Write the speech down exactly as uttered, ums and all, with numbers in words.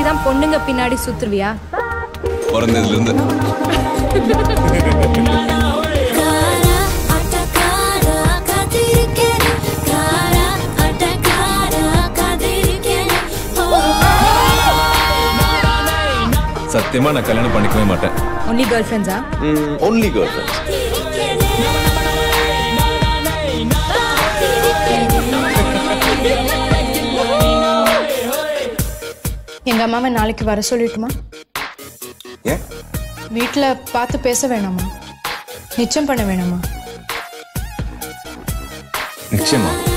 தான் பொண்ணுங்க பின்னாடி சுத்துறியா? பிறந்ததுல இருந்து. சத்தியமா நான் கல்யாணம் பண்ணிக்கவே மாட்டேன். only girlfriends ஆ? ம் only girlfriends. எங்க அம்மாவை நாளைக்கு வர சொல்லிட்டுமா? ஏன்? வீட்ல பார்த்து பேச வேணாமா? நிச்சயம் பண்ண வேணாமா? நிச்சயமா.